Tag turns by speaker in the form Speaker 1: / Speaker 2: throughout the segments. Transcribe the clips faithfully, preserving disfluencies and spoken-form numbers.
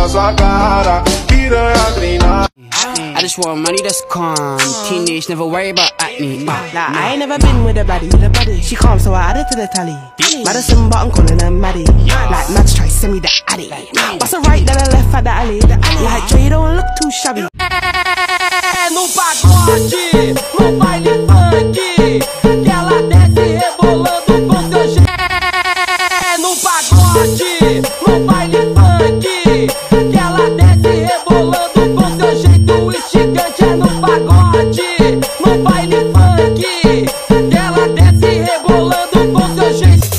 Speaker 1: sua cara, piranha treinada.
Speaker 2: I just want money that's calm. Teenage, never worry about acne. Uh,
Speaker 3: Like, I ain't never been with a baddie. She calm, so I added to the tally. Madison, but I'm calling her Maddie. Like, Mads try to send me the addy. What's the right, then I left at the alley. Like, Joe, you don't look too shabby.
Speaker 4: No pagode, no baile funk, que ela desce rebolando com seu jeito. No pagode, no baile funk, que ela desce rebolando com seu jeito instigante. É no pagode, no baile funk, que ela desce rebolando com seu jeito.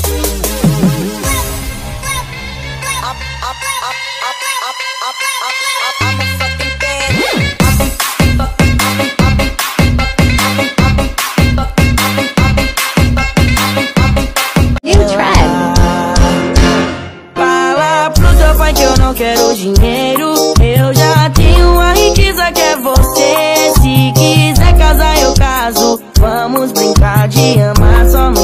Speaker 5: Quero dinheiro, eu já tenho a riqueza que é você. Se quiser casar eu caso, vamos brincar de amar só no